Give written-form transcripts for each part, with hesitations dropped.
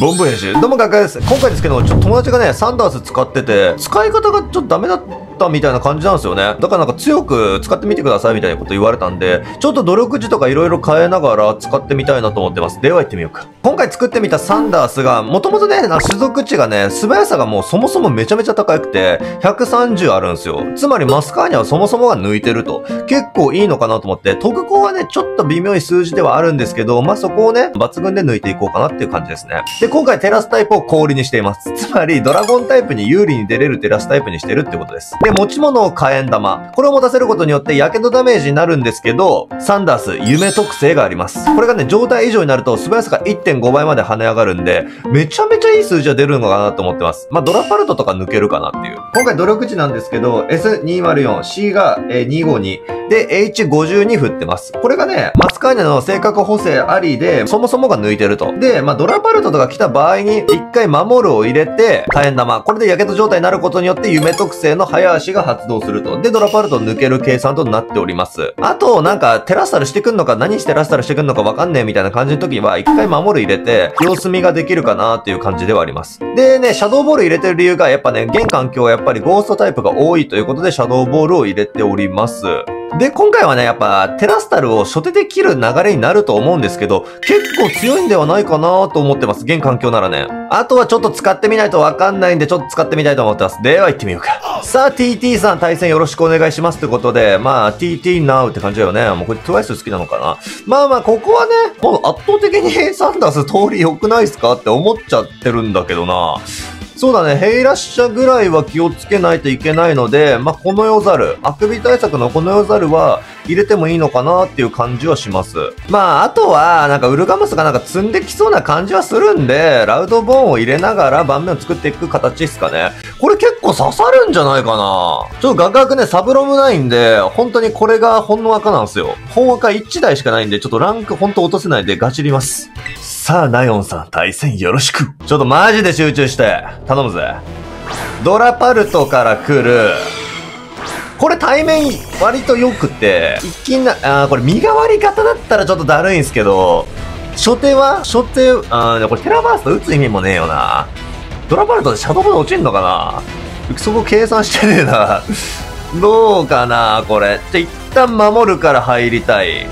ボンボヤジュ。どうもガクです。今回ですけど、ちょっと友達がね、サンダース使ってて、使い方がちょっとダメだったみたいな感じなんですよね。だからなんか強く使ってみてくださいみたいなこと言われたんで、ちょっと努力値とか色々変えながら使ってみたいなと思ってます。では行ってみようか。今回作ってみたサンダースが、もともとね、種族値がね、素早さがもうそもそもめちゃめちゃ高くて、130あるんですよ。つまりマスカーニャはそもそもが抜いてると。結構いいのかなと思って、特攻はね、ちょっと微妙い数字ではあるんですけど、まあ、そこをね、抜群で抜いていこうかなっていう感じですね。で、今回テラスタイプを氷にしています。つまり、ドラゴンタイプに有利に出れるテラスタイプにしてるってことです。で、持ち物を火炎玉。これを持たせることによって、火傷ダメージになるんですけど、サンダース、夢特性があります。これがね、状態以上になると、素早さが 1.5 倍まで跳ね上がるんで、めちゃめちゃいい数字が出るのかなと思ってます。まあ、ドラパルトとか抜けるかなっていう。今回努力値なんですけど、S204、C が252、で、H52 振ってます。これがね、マスカーニャの性格補正ありで、そもそもが抜いてると。で、まあ、ドラパルトとか来た場合に、一回守るを入れて、火炎玉。これで火傷状態になることによって、夢特性の早足が発動すると。で、ドラパルトを抜ける計算となっております。あと、なんか、テラスタルしてくんのか、何してテラスタルしてくんのかわかんねえみたいな感じの時は、一回守る入れて、様子見ができるかなっていう感じではあります。でね、シャドーボール入れてる理由が、やっぱね、現環境はやっぱりゴーストタイプが多いということで、シャドーボールを入れております。で、今回はね、やっぱ、テラスタルを初手で切る流れになると思うんですけど、結構強いんではないかなと思ってます。現環境ならね。あとはちょっと使ってみないとわかんないんで、ちょっと使ってみたいと思ってます。では行ってみようか。さあ、TT さん対戦よろしくお願いしますってことで、まあ、TT now って感じだよね。もうこれ TWICE 好きなのかな。まあまあ、ここはね、もう圧倒的にサンダース通り良くないっすかって思っちゃってるんだけどな。そうだね、ヘイラッシャぐらいは気をつけないといけないので、まあ、この世猿、あくび対策のこの世猿は入れてもいいのかなっていう感じはします。まあ、あとは、なんかウルガモスがなんか積んできそうな感じはするんで、ラウドボーンを入れながら盤面を作っていく形ですかね。これ結構刺さるんじゃないかな。ちょっとガクガクね、サブロムないんで、本当にこれが本の赤なんですよ。本赤1台しかないんで、ちょっとランク本当落とせないでガチります。さあ、ナヨンさん、対戦よろしく。ちょっとマジで集中して、頼むぜ。ドラパルトから来る。これ対面割と良くて、一気にこれ身代わり型だったらちょっとだるいんすけど、初手、これテラバースト打つ意味もねえよな。ドラパルトでシャドウボード落ちんのかな。そこ計算してねえな。どうかな、これ。一旦守るから入りたい。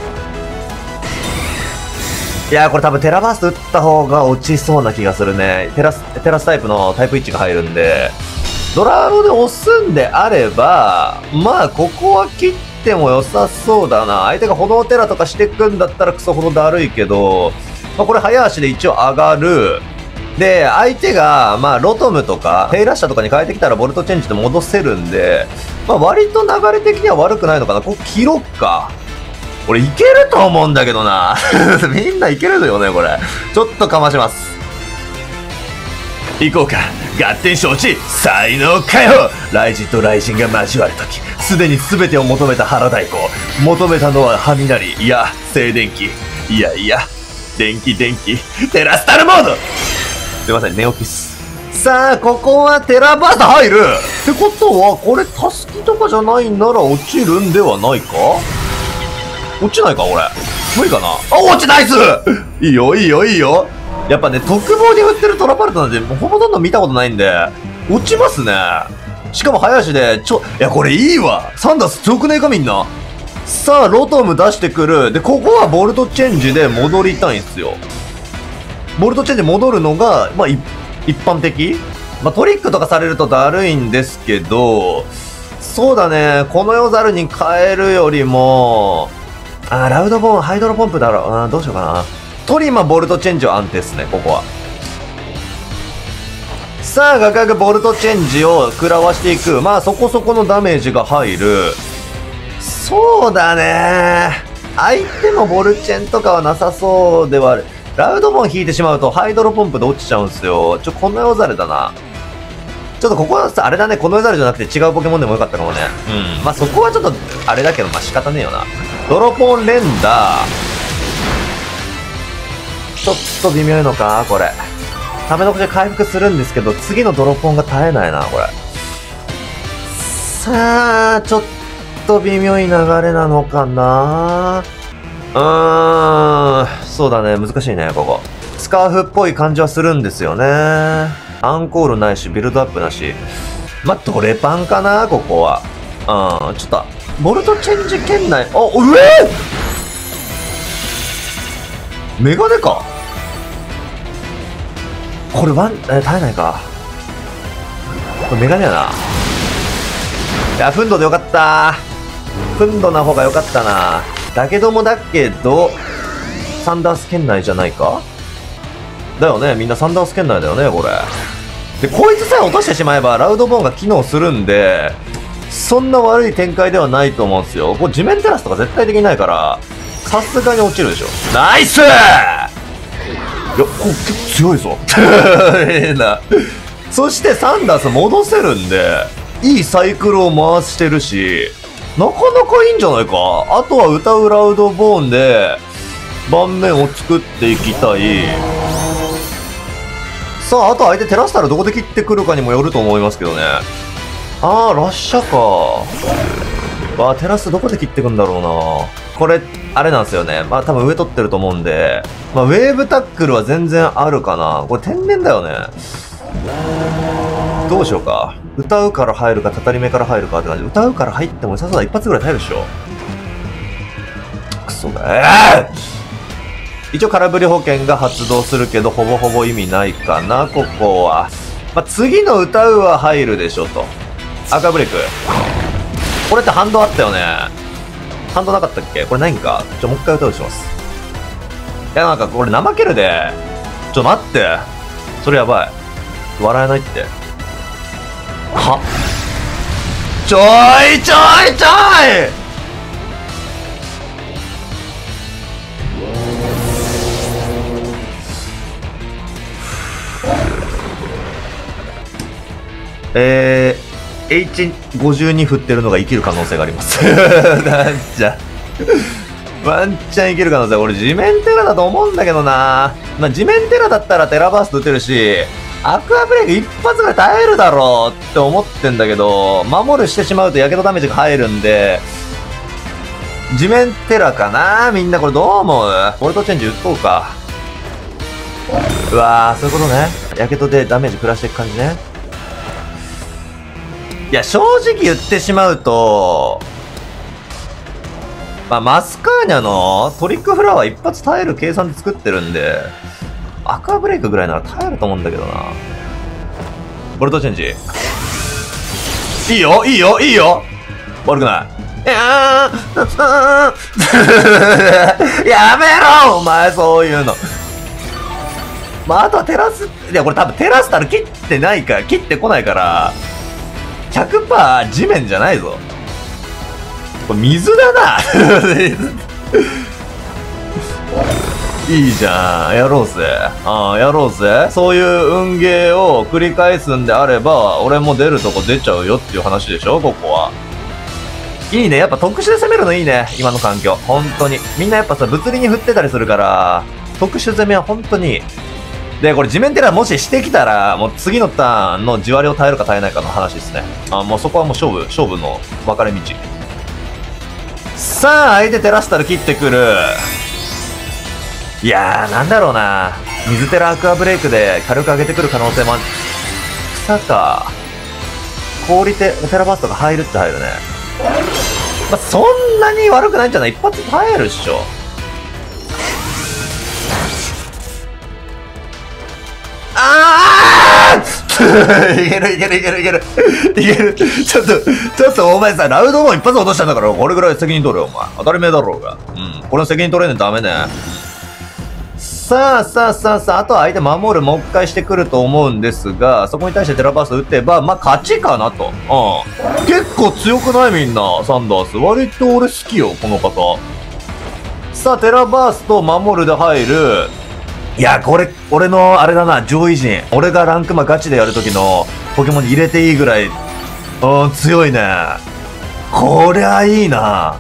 いやー、これ多分テラバースト打った方が落ちそうな気がするね。テラスタイプのタイプ1が入るんで、ドラロで押すんであれば、まあ、ここは切っても良さそうだな。相手が炎テラとかしてくんだったらクソほどだるいけど、まあ、これ早足で一応上がる。で、相手が、まあ、ロトムとか、ヘイラッシャーとかに変えてきたらボルトチェンジで戻せるんで、まあ、割と流れ的には悪くないのかな。ここ切ろっか。俺いけると思うんだけどな。みんないけるのよね、これ。ちょっとかまします。行こうか。合点承知、才能かよ。雷神と雷神が交わるとき、すでに全てを求めた腹太鼓。求めたのはハミナリ、いや、静電気。いやいや、電気、テラスタルモード。すいません、寝起きっす。さあ、ここはテラバースト入るってことは、これタスキとかじゃないなら落ちるんではないか。落ちないか、これ。無理かな。あ、落ちないっす。いいよ。やっぱね、特防に振ってるトラパルトなんて、もうほとんど見たことないんで、落ちますね。しかも早足で、いや、これいいわ。サンダース強くねえか、みんな。さあ、ロトム出してくる。で、ここはボルトチェンジで戻りたいんすよ。ボルトチェンジ戻るのが、まあ、一般的。まあ、トリックとかされるとだるいんですけど、そうだね、この世猿に変えるよりも、ラウドボーン、ハイドロポンプだろう。どうしようかな。トリマ、ボルトチェンジは安定っすね、ここは。さあ、ガクガクボルトチェンジを食らわしていく。まあ、そこそこのダメージが入る。そうだね。相手もボルチェンとかはなさそうではある。ラウドボーン引いてしまうと、ハイドロポンプで落ちちゃうんすよ。この世猿だな。ちょっとここはさ、あれだね、この世猿じゃなくて違うポケモンでもよかったかもね。うん。まあ、そこはちょっと、あれだけど、まあ仕方ねえよな。ドロポン連打。ちょっと微妙いのかこれ。ためのこで回復するんですけど、次のドロポンが絶えないな、これ。さあ、ちょっと微妙い流れなのかな。そうだね、難しいね、ここ。 スカーフっぽい感じはするんですよね。アンコールないし、ビルドアップなし。まあ、ドレパンかな、ここは。うん、ちょっと、ボルトチェンジ圏内、メガネか。これ耐えないか。これメガネやな。いや、フンドでよかった。フンドな方がよかったな。だけど、サンダース圏内じゃないか。だよね、みんなサンダース圏内だよね、これ。で、こいつさえ落としてしまえば、ラウドボーンが機能するんで、そんな悪い展開ではないと思うんですよ。これ地面テラスとか絶対的にないから、さすがに落ちるでしょ。ナイスー。いや、これ結構強いぞ。いいな。そしてサンダース戻せるんで、いいサイクルを回してるし、なかなかいいんじゃないか。あとは歌うラウドボーンで、盤面を作っていきたい。さあ、あと相手テラスタルどこで切ってくるかにもよると思いますけどね。あー、ラッシャか。わあ、テラスどこで切ってくんだろうな。これ、あれなんですよね。まあ多分上取ってると思うんで、まあウェーブタックルは全然あるかな。これ天然だよね。どうしようか。歌うから入るか、たたり目から入るかって感じ。歌うから入っても良さそうだ。一発ぐらい耐えるでしょ。クソだ。一応空振り保険が発動するけど、ほぼほぼ意味ないかな、ここは。まあ、次の歌うは入るでしょと。赤ブレイク。これってハンドあったよね。ハンドなかったっけ？これないんか？もう一回歌うします。いや、なんかこれ怠けるで。待って。それやばい。笑えないって。は？ちょいちょいちょい！H52 振ってるのが生きる可能性があります。なんちゃ。ワンチャン生きる可能性。俺地面テラだと思うんだけどな。まあ、地面テラだったらテラバースト打てるし、アクアブレイク一発ぐらい耐えるだろうって思ってんだけど、守るしてしまうとやけどダメージが入るんで、地面テラかな。みんなこれどう思う？ボルトチェンジ打っとうか。うわー、そういうことね。やけどでダメージ食らしていく感じね。いや、正直言ってしまうと、まあ、マスカーニャのトリックフラワー一発耐える計算で作ってるんで、アクアブレイクぐらいなら耐えると思うんだけどな。ボルトチェンジ。いいよいいよいいよ、悪くない。やめろお前、そういうの。まあ、あとはテラス、いや、これ多分テラスタル切ってないから、切ってこないから、100% 地面じゃないぞ。これ水だな。いいじゃん。やろうぜ。やろうぜ。そういう運ゲーを繰り返すんであれば、俺も出るとこ出ちゃうよっていう話でしょ、ここは。いいね。やっぱ特殊で攻めるのいいね。今の環境。本当に。みんなやっぱさ、物理に振ってたりするから、特殊攻めは本当にいい。で、これ地面テラもししてきたら、もう次のターンの地割りを耐えるか耐えないかの話ですね。もうそこはもう勝負の分かれ道。さあ、相手テラスタル切ってくる。いやー、なんだろうな。水テラアクアブレイクで軽く上げてくる可能性もある。草か。氷テラバーストが入るって入るね。まあ、そんなに悪くないんじゃない？一発耐えるっしょ。いけるいけるいけるいけるいける。ちょっとお前さ、ラウドも一発落としたんだから、これぐらい責任取れよ、お前。当たり前だろうが。これの責任取れんのダメね。さあ、あとは相手守る、もう一回してくると思うんですが、そこに対してテラバースト打てば、まあ、勝ちかなと。結構強くないみんな、サンダース。割と俺好きよ、この方。さあ、テラバースト守るで入る。いや、これ、俺の、あれだな、上位陣。俺がランクマガチでやるときの、ポケモンに入れていいぐらい、強いね。こりゃいいな。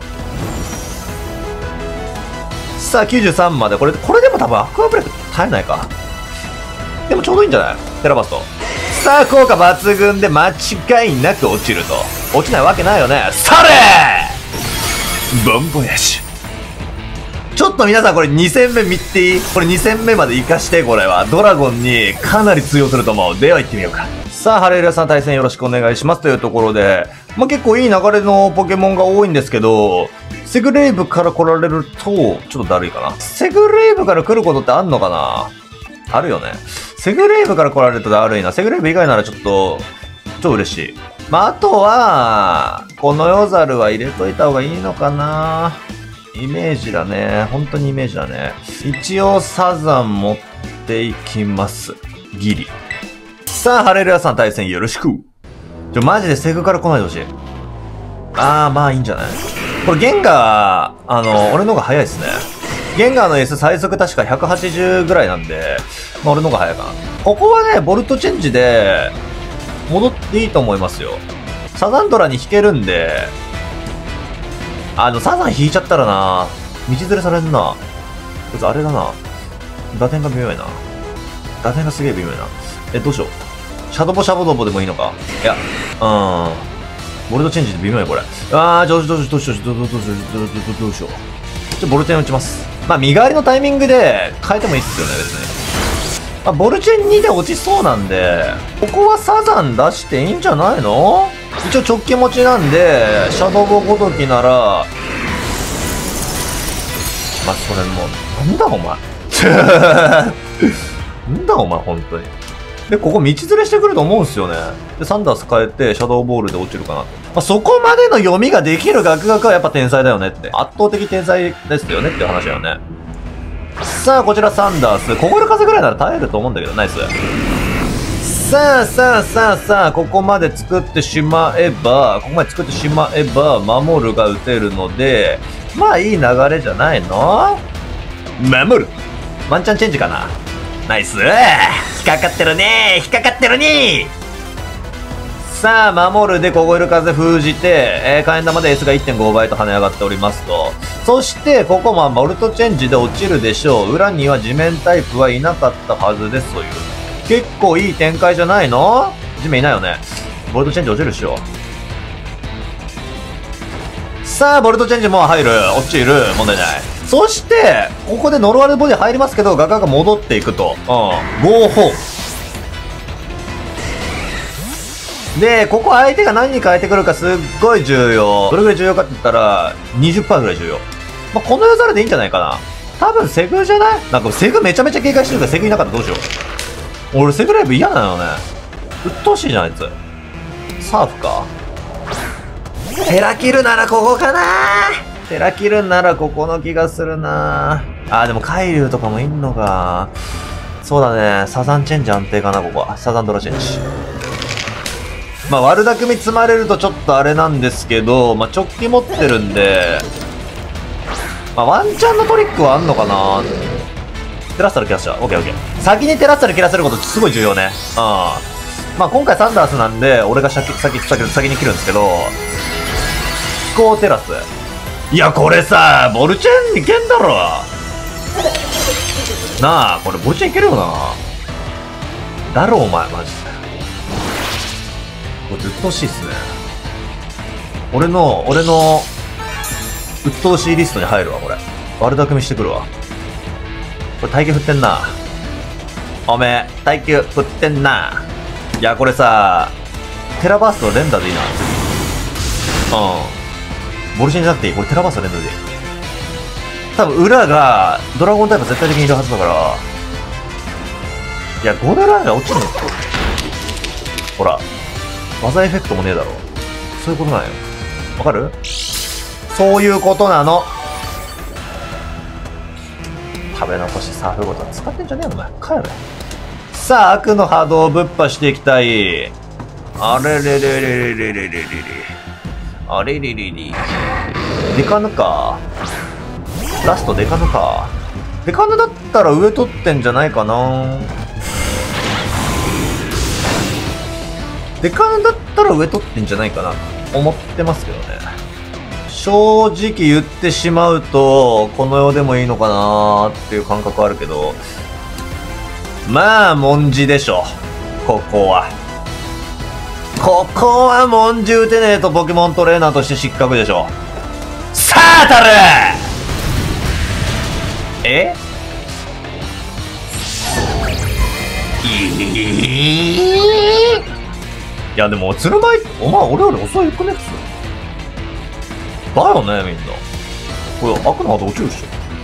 さあ、93まで。これでも多分アクアブレイク耐えないか。でもちょうどいいんじゃない？テラバースト。さあ、効果抜群で間違いなく落ちると。落ちないわけないよね。それボンボヤシュ。 ちょっと皆さんこれ2戦目見ていい？これ2戦目まで活かして、これは。ドラゴンにかなり通用すると思う。では行ってみようか。さあ、ハレルヤさん対戦よろしくお願いしますというところで、まあ、結構いい流れのポケモンが多いんですけど、セグレイブから来られると、ちょっとだるいかな。セグレイブから来ることってあんのかな？あるよね。セグレイブから来られるとだるいな。セグレイブ以外ならちょっと嬉しい。まあ、あとは、この世ザルは入れといた方がいいのかな。イメージだね。本当にイメージだね。一応サザン持っていきます。ギリ。さあ、ハレルヤさん対戦よろしく。マジでセグから来ないでほしい。まあいいんじゃない？これゲンガー、俺の方が早いですね。ゲンガーの S 最速確か180ぐらいなんで、まあ俺の方が早いかな。ここはね、ボルトチェンジで、戻っていいと思いますよ。サザンドラに引けるんで、サザン引いちゃったらな、道連れされんな。こいつあれだな。打点が微妙やな。打点がすげえ微妙やな。どうしよう。シャドボシャボドボでもいいのか？いや、ボルトチェンジで微妙や、これ。どうしよう。ボルチェン打ちます。まあ、身代わりのタイミングで変えてもいいっすよね、別に。まあ、ボルチェン2で落ちそうなんで、ここはサザン出していいんじゃないの？一応直帰持ちなんで、シャドボごときなら、まあ、それもう、なんだお前。なんだお前、本当に。で、ここ道連れしてくると思うんすよね。で、サンダース変えて、シャドウボールで落ちるかなと。まあ、そこまでの読みができるガクガクはやっぱ天才だよねって。圧倒的天才ですよねっていう話だよね。さあ、こちらサンダース。凍える風ぐらいなら耐えると思うんだけど、ナイス。さあ、ここまで作ってしまえば、守るが打てるので、まあいい流れじゃないの？守る！ワンチャンチェンジかな？ナイス！引っかかってるね！さあ、守るで凍える風封じて、火炎玉で S が 1.5 倍と跳ね上がっておりますと。そして、ここボルトチェンジで落ちるでしょう。裏には地面タイプはいなかったはずですという。結構いい展開じゃないの？地面いないよね。ボルトチェンジ落ちるでしょう。さあ、ボルトチェンジも入る。落ちる。問題ない。そして、ここでノロワルボディ入りますけど、ガガが戻っていくと。ゴーホー。で、ここ相手が何に変えてくるかすっごい重要。どれぐらい重要かって言ったら、20% ぐらい重要。まあ、この世ザルでいいんじゃないかな。多分セグじゃない？なんかセグめちゃめちゃ警戒してるからセグいなかったらどうしよう。俺セグライブ嫌なのね。鬱陶しいじゃん、あいつ。サーフか？テラキルならここかな？テラキルならここの気がするな。でも海流とかもいんのか。そうだね。サザンチェンジ安定かな、ここは。サザンドラチェンジ。まあ、悪巧み積まれるとちょっとあれなんですけど、まあ、直帰持ってるんで、まあ、ワンチャンのトリックはあんのかな。テラスタル切らしちゃう。オッケーオッケー。先にテラスタル切らせることすごい重要ね。まあ、今回サンダースなんで、俺が先に切るんですけど、飛行テラス。いや、これさ、ボルチェンいけんだろ。なあ、これボルチェンいけるよな。だろ、お前、マジで。これ、鬱陶しいっすね。俺の、鬱陶しいリストに入るわ、これ。悪巧みしてくるわ。これ、耐久振ってんな。おめえ、耐久振ってんな。いや、これさ、テラバースト連打でいいな、次。ボルチェンじゃなくていい。これテラバースト連打でいい。多分、裏が、ドラゴンタイプ絶対的にいるはずだから。いや、ゴールライナー落ちねえって。ほら。技エフェクトもねえだろ。そういうことなんよ。わかる？そういうことなの。食べ残しサーフゴート使ってんじゃねえのお前。帰れ。さあ、悪の波動をぶっ破していきたい。あれれれれれれれれれれ。あれれれれ。デカヌか。ラストデカヌか。デカヌだったら上取ってんじゃないかな。デカヌだったら上取ってんじゃないかなと思ってますけどね。正直言ってしまうと、この世でもいいのかなーっていう感覚あるけど、まあ、文字でしょ。ここは。ここは文字打てねえとポケモントレーナーとして失格でしょ。さあ、たるえいやでも、鶴舞、お前俺より遅いくね、普通。だよね、みんな。これ、悪の後落ちるでしょ。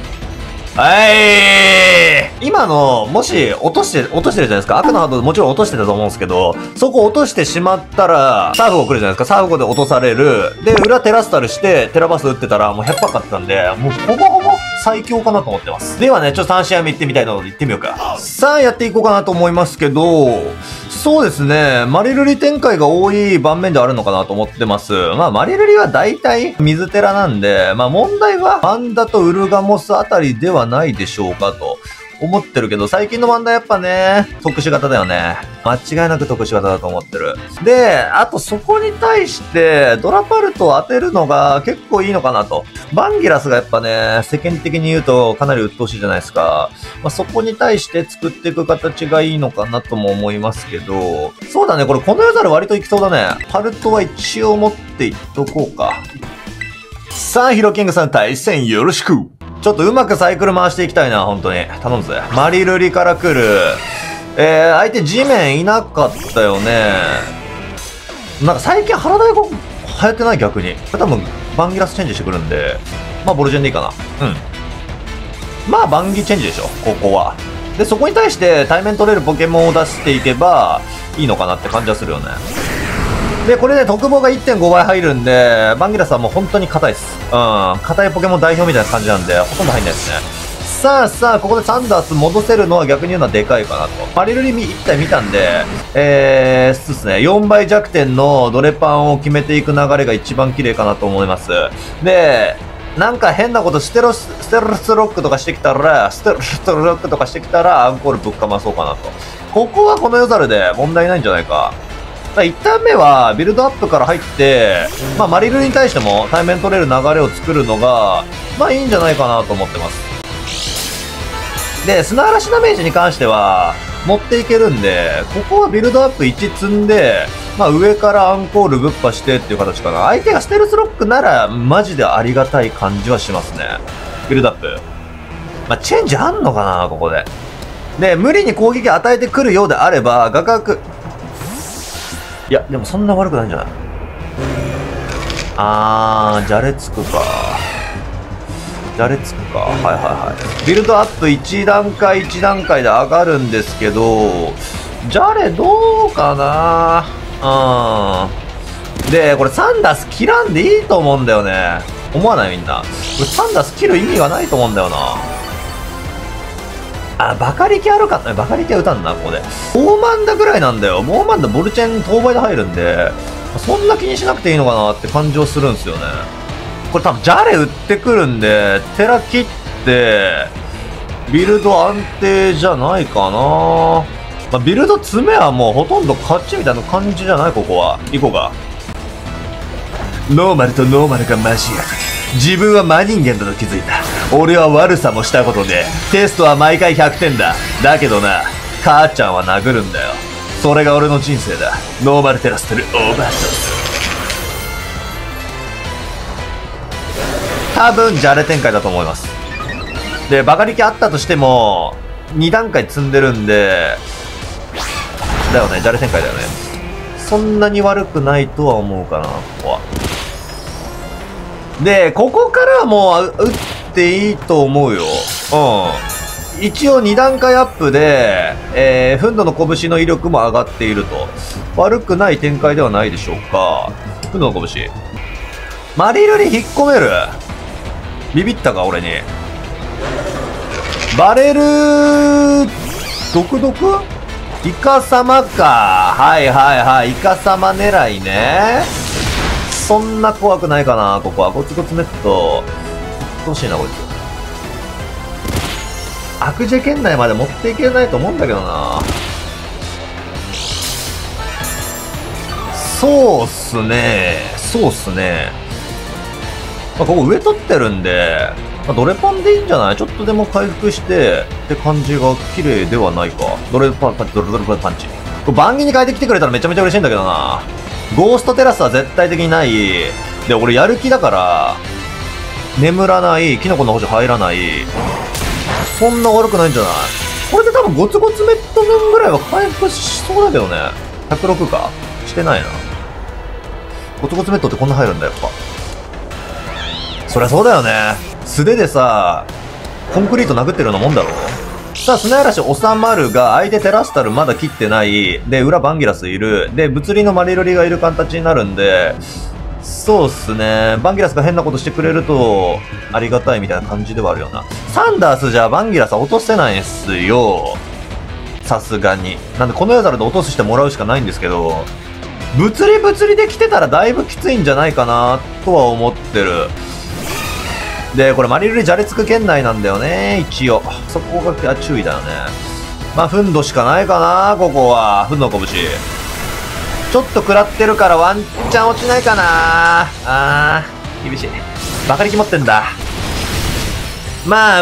今の、もし、落としてるじゃないですか。悪の後もちろん落としてたと思うんですけど、そこ落としてしまったら、サーフゴ来るじゃないですか。サーフゴで落とされる。で、裏テラスタルして、テラバス打ってたら、もう100%勝ってたんで、もうほぼほぼ最強かなと思ってます。ではね、ちょっと3試合目行ってみたいので行ってみようか。さあ、やっていこうかなと思いますけど、そうですね、マリルリ展開が多い盤面ではあるのかなと思ってます。まあ、マリルリは大体水テラなんで、まあ問題はパンダとウルガモスあたりではないでしょうかと思ってるけど、最近のパンダやっぱね、特殊型だよね。間違いなく特殊型だと思ってる。で、あとそこに対してドラパルトを当てるのが結構いいのかなと。バンギラスがやっぱね、世間的に言うとかなり鬱陶しいじゃないですか。まあ、そこに対して作っていく形がいいのかなとも思いますけど、そうだね、これこの世ざる割といきそうだね。パルトは一応持っていっとこうか。さあ、ヒロキングさん対戦よろしく。ちょっとうまくサイクル回していきたいな、本当に。頼むぜ。マリルリから来る。相手地面いなかったよね。なんか最近腹太鼓流行ってない逆に。これ多分バンギラスチェンジしてくるんで、まあボルジェンでいいかな。うん。まあバンギチェンジでしょ、ここは。で、そこに対して対面取れるポケモンを出していけばいいのかなって感じはするよね。で、これで特防が 1.5 倍入るんで、バンギラスはもう本当に硬いです。硬いポケモン代表みたいな感じなんで、ほとんど入んないですね。さあさあ、ここでサンダース戻せるのは逆に言うのはでかいかなと。パリルリ1体見たんで、そうですね、4倍弱点のドレパンを決めていく流れが一番綺麗かなと思います。で、なんか変なことステルスロックとかしてきたら、アンコールぶっかまそうかなと。ここはこの夜猿で問題ないんじゃないか。1ターン目はビルドアップから入って、まあマリルに対しても対面取れる流れを作るのが、まあいいんじゃないかなと思ってます。で、砂嵐ダメージに関しては持っていけるんで、ここはビルドアップ1積んで、まあ上からアンコールぶっぱしてっていう形かな。相手がステルスロックならマジでありがたい感じはしますね。ビルドアップ。まあチェンジあんのかな、ここで。で、無理に攻撃与えてくるようであれば、画角。いや、でもそんな悪くないんじゃない？じゃれつくか。はいはいはい。ビルドアップ1段階1段階で上がるんですけど、じゃれどうかな。で、これサンダース切らんでいいと思うんだよね。思わないみんな。これサンダース切る意味がないと思うんだよな。バカ力あるかったね。バカ力は打たんな、ここで。ボーマンダぐらいなんだよ。ボーマンダボルチェン当倍で入るんで、そんな気にしなくていいのかなって感じはするんですよね。これ多分ジャレ打ってくるんで、テラ切って、ビルド安定じゃないかな。まあ、ビルド詰めはもうほとんど勝ちみたいな感じじゃないここは。行こうか。ノーマルとノーマルが交わる。自分は真人間だと気づいた。俺は悪さもしたことで、テストは毎回100点だ。だけどな、母ちゃんは殴るんだよ。それが俺の人生だ。ノーマルテラステルオーバードス。多分ジャレ展開だと思います。で、バカ力あったとしても、2段階積んでるんで、だよね、ジャレ展開だよね。そんなに悪くないとは思うかな、ここは。で、ここからはもう打っていいと思うよ。一応2段階アップで、フンドの拳の威力も上がっていると。悪くない展開ではないでしょうか。フンドの拳。マリルに引っ込める。ビビったか、俺に。バレル、毒イカ様か。はいはいはい。イカ様狙いね。そんな怖くないかな、ここは。ゴツゴツネット。どうしいな、こいつ。悪事圏内まで持っていけないと思うんだけどな。そうっすね。まあ、ここ上取ってるんで、まあ、ドレパンでいいんじゃない？ちょっとでも回復してって感じが綺麗ではないか。ドレパンチ。これバンギに変えてきてくれたらめちゃめちゃ嬉しいんだけどな。ゴーストテラスは絶対的にない。で、俺やる気だから、眠らない、キノコの補助入らない。 そんな悪くないんじゃない？これで多分ゴツゴツメット分ぐらいは回復しそうだけどね。106かしてないな。ゴツゴツメットってこんな入るんだ、やっぱ。そりゃそうだよね。素手でさ、コンクリート殴ってるようなもんだろ。さあ、砂嵐収まるが、相手テラスタルまだ切ってない。で、裏バンギラスいる。で、物理のマリルリがいる形になるんで、そうっすね。バンギラスが変なことしてくれると、ありがたいみたいな感じではあるよな。サンダースじゃバンギラスは落とせないんすよ。さすがに。なんで、このヤザルで落としてもらうしかないんですけど、物理で来てたらだいぶきついんじゃないかな、とは思ってる。で、これマリルリじゃれつく圏内なんだよね、一応。そこが注意だよね。まあ、フンドしかないかな、ここは。フンド拳。ちょっと食らってるからワンチャン落ちないかな。厳しい。バカ力持ってんだ。まあ。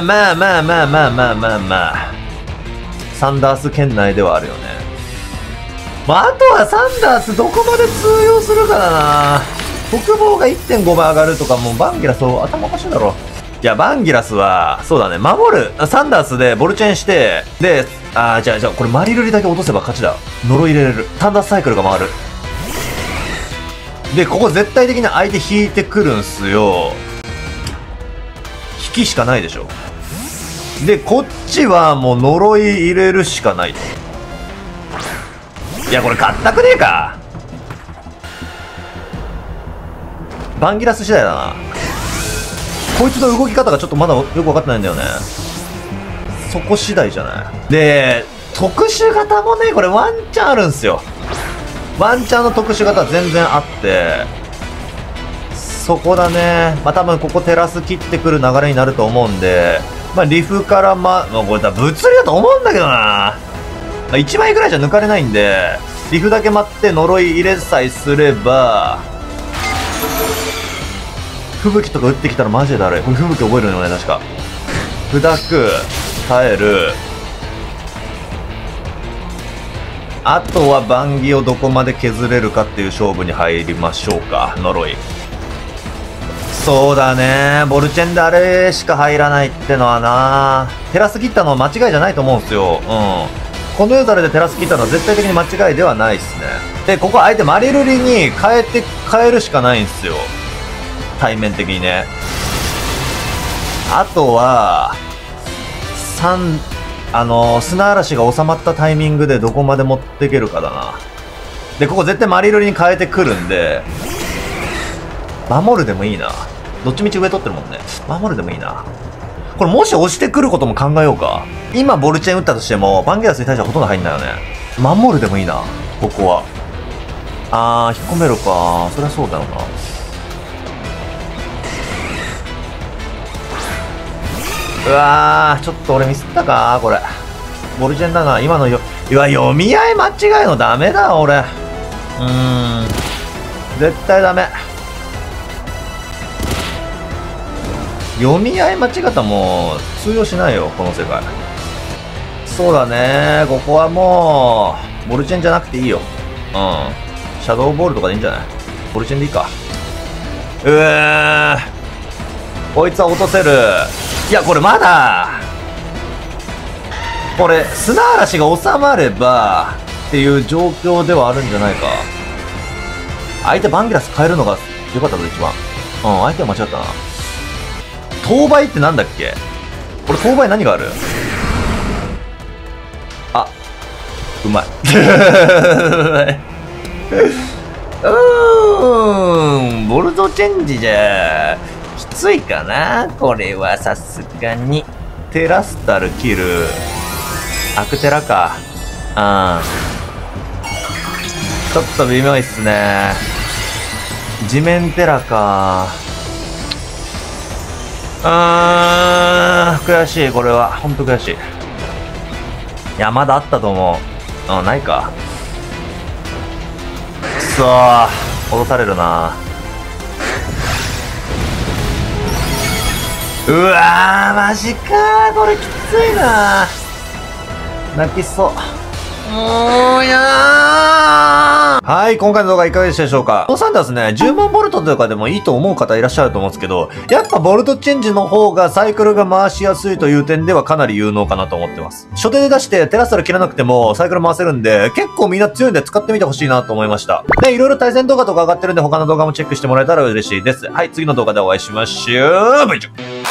サンダース圏内ではあるよね。まあ、あとはサンダースどこまで通用するかだな。国防が 1.5 倍上がるとか、もうバンギラス頭おかしいだろ。いや、バンギラスは、そうだね、守る。サンダースでボルチェンして、で、じゃあ、これマリルリだけ落とせば勝ちだ。呪い入れれる。サンダースサイクルが回る。で、ここ絶対的に相手引いてくるんすよ。引きしかないでしょ。で、こっちはもう呪い入れるしかない。いや、これ勝ったくねえか。バンギラス次第だな。こいつの動き方がちょっとまだよく分かってないんだよね。そこ次第じゃない。で、特殊型もね、これワンチャンあるんすよ。ワンチャンの特殊型全然あって、そこだね。まあ、多分ここテラス切ってくる流れになると思うんで、まあ、リフからこれだ、物理だと思うんだけどな。1枚ぐらいじゃ抜かれないんで、リフだけ待って呪い入れさえすれば、吹雪とか打ってきたらマジでだるい。これ吹雪覚えるのよね、確か。砕く、耐える。あとはバンギをどこまで削れるかっていう勝負に入りましょうか、呪い。そうだね、ボルチェンであれしか入らないってのはな。テラス切ったのは間違いじゃないと思うんですよ。この世ザルでテラス切ったのは絶対的に間違いではないっすね。で、ここ相手マリルリに変えるしかないんですよ。対面的にね。あとは、砂嵐が収まったタイミングでどこまで持っていけるかだな。で、ここ絶対マリルリに変えてくるんで、守るでもいいな。どっちみち上取ってるもんね。守るでもいいな。これもし押してくることも考えようか。今ボルチェン打ったとしても、バンギラスに対してはほとんど入んないよね。守るでもいいな、ここは。引っ込めるか。そりゃそうだよな。うわー、ちょっと俺ミスったかこれ。ボルチェンだな。今の読み合い間違いのダメだ、俺。絶対ダメ。読み合い間違ったらもう通用しないよ、この世界。そうだね、ここはもう、ボルチェンじゃなくていいよ。シャドーボールとかでいいんじゃない？ボルチェンでいいか。こいつは落とせる。いや、これまだ、これ、砂嵐が収まれば、っていう状況ではあるんじゃないか。相手バンギラス変えるのが良かったぞ、一番。相手は間違ったな。当倍ってなんだっけ？これ当倍何がある？うまい。ボルトチェンジじゃ、きついかなこれはさすがに。テラスタル切る。アクテラか。ちょっと微妙いっすね。地面テラか。悔しい、これは。ほんと悔しい。いや、まだあったと思う。ないか。くそー。脅されるな。うわー、マジかー。これきついなー。泣きそう。もうやー。 はい、今回の動画いかがでしたでしょうか。このサンダースね、10万ボルトとかでもいいと思う方いらっしゃると思うんですけど、やっぱボルトチェンジの方がサイクルが回しやすいという点ではかなり有能かなと思ってます。初手で出してテラスタル切らなくてもサイクル回せるんで、結構みんな強いんで使ってみてほしいなと思いました。で、いろいろ対戦動画とか上がってるんで他の動画もチェックしてもらえたら嬉しいです。はい、次の動画でお会いしましょう。バイチョ